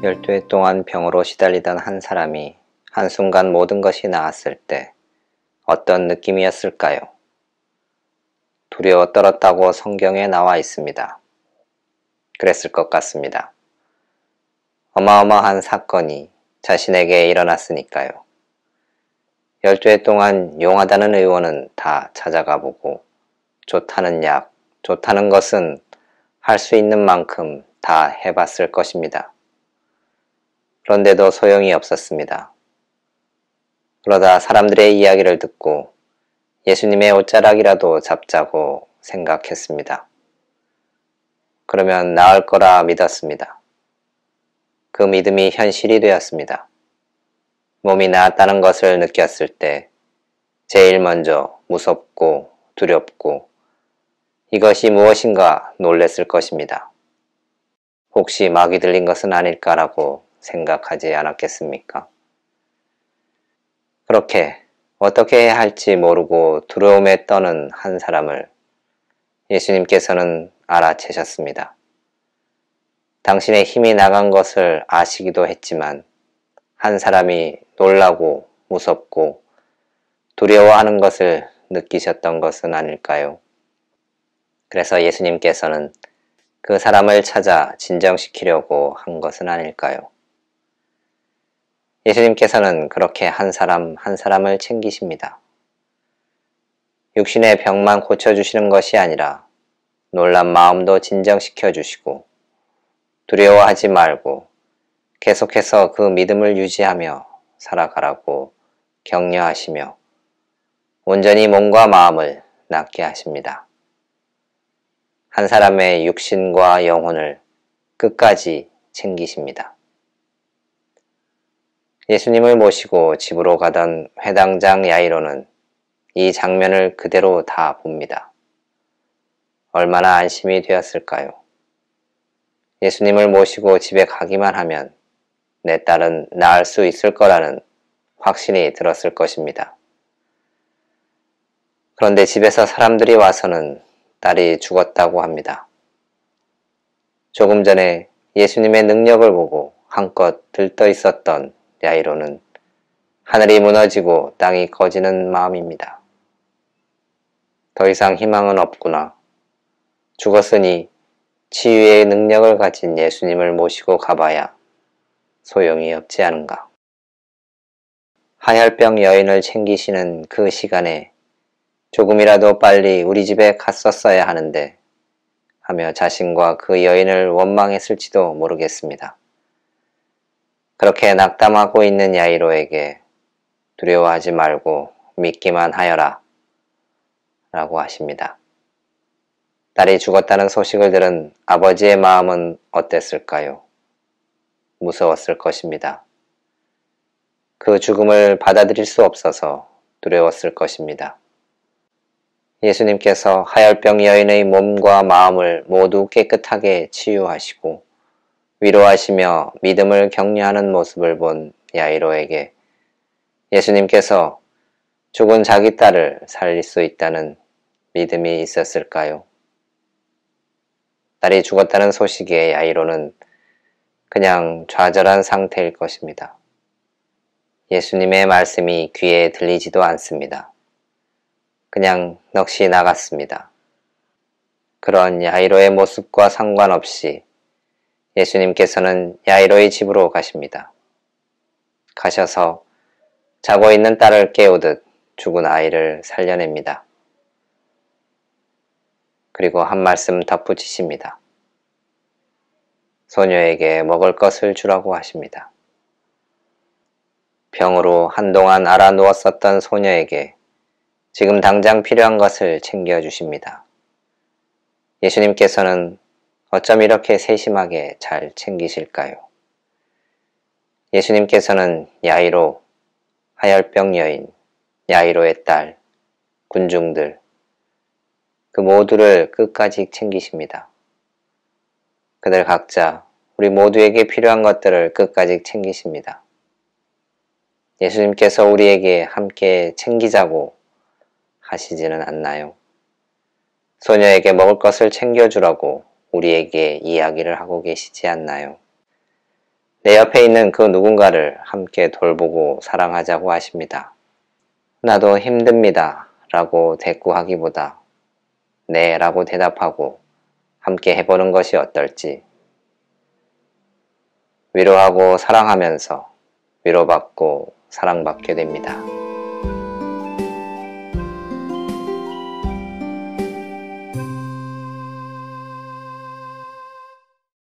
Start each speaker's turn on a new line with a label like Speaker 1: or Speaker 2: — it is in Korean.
Speaker 1: 12해 동안 병으로 시달리던 한 사람이 한순간 모든 것이 나았을 때 어떤 느낌이었을까요? 두려워 떨었다고 성경에 나와 있습니다. 그랬을 것 같습니다. 어마어마한 사건이 자신에게 일어났으니까요. 12해 동안 용하다는 의원은 다 찾아가 보고 좋다는 약, 좋다는 것은 할 수 있는 만큼 다 해봤을 것입니다. 그런데도 소용이 없었습니다. 그러다 사람들의 이야기를 듣고 예수님의 옷자락이라도 잡자고 생각했습니다. 그러면 나을 거라 믿었습니다. 그 믿음이 현실이 되었습니다. 몸이 나았다는 것을 느꼈을 때 제일 먼저 무섭고 두렵고 이것이 무엇인가 놀랬을 것입니다. 혹시 마귀 들린 것은 아닐까라고 생각하지 않았겠습니까? 그렇게 어떻게 해야 할지 모르고 두려움에 떠는 한 사람을 예수님께서는 알아채셨습니다. 당신의 힘이 나간 것을 아시기도 했지만 한 사람이 놀라고 무섭고 두려워하는 것을 느끼셨던 것은 아닐까요? 그래서 예수님께서는 그 사람을 찾아 진정시키려고 한 것은 아닐까요? 예수님께서는 그렇게 한 사람 한 사람을 챙기십니다. 육신의 병만 고쳐주시는 것이 아니라 놀란 마음도 진정시켜 주시고 두려워하지 말고 계속해서 그 믿음을 유지하며 살아가라고 격려하시며 온전히 몸과 마음을 낫게 하십니다. 한 사람의 육신과 영혼을 끝까지 챙기십니다. 예수님을 모시고 집으로 가던 회당장 야이로는 이 장면을 그대로 다 봅니다. 얼마나 안심이 되었을까요? 예수님을 모시고 집에 가기만 하면 내 딸은 나을 수 있을 거라는 확신이 들었을 것입니다. 그런데 집에서 사람들이 와서는 딸이 죽었다고 합니다. 조금 전에 예수님의 능력을 보고 한껏 들떠 있었던 야이로는 하늘이 무너지고 땅이 꺼지는 마음입니다. 더 이상 희망은 없구나. 죽었으니 치유의 능력을 가진 예수님을 모시고 가봐야 소용이 없지 않은가. 하혈병 여인을 챙기시는 그 시간에 조금이라도 빨리 우리 집에 갔었어야 하는데 하며 자신과 그 여인을 원망했을지도 모르겠습니다. 그렇게 낙담하고 있는 야이로에게 두려워하지 말고 믿기만 하여라 라고 하십니다. 딸이 죽었다는 소식을 들은 아버지의 마음은 어땠을까요? 무서웠을 것입니다. 그 죽음을 받아들일 수 없어서 두려웠을 것입니다. 예수님께서 하혈병 여인의 몸과 마음을 모두 깨끗하게 치유하시고 위로하시며 믿음을 격려하는 모습을 본 야이로에게 예수님께서 죽은 자기 딸을 살릴 수 있다는 믿음이 있었을까요? 딸이 죽었다는 소식에 야이로는 그냥 좌절한 상태일 것입니다. 예수님의 말씀이 귀에 들리지도 않습니다. 그냥 넋이 나갔습니다. 그런 야이로의 모습과 상관없이 예수님께서는 야이로의 집으로 가십니다. 가셔서 자고 있는 딸을 깨우듯 죽은 아이를 살려냅니다. 그리고 한 말씀 덧붙이십니다. 소녀에게 먹을 것을 주라고 하십니다. 병으로 한동안 앓아 누웠었던 소녀에게 지금 당장 필요한 것을 챙겨주십니다. 예수님께서는 어쩜 이렇게 세심하게 잘 챙기실까요? 예수님께서는 야이로, 하혈병 여인, 야이로의 딸, 군중들, 그 모두를 끝까지 챙기십니다. 그들 각자 우리 모두에게 필요한 것들을 끝까지 챙기십니다. 예수님께서 우리에게 함께 챙기자고 하시지는 않나요? 소녀에게 먹을 것을 챙겨주라고 우리에게 이야기를 하고 계시지 않나요? 내 옆에 있는 그 누군가를 함께 돌보고 사랑하자고 하십니다. 나도 힘듭니다 라고 대꾸하기보다 네 라고 대답하고 함께 해보는 것이 어떨지. 위로하고 사랑하면서 위로받고 사랑받게 됩니다.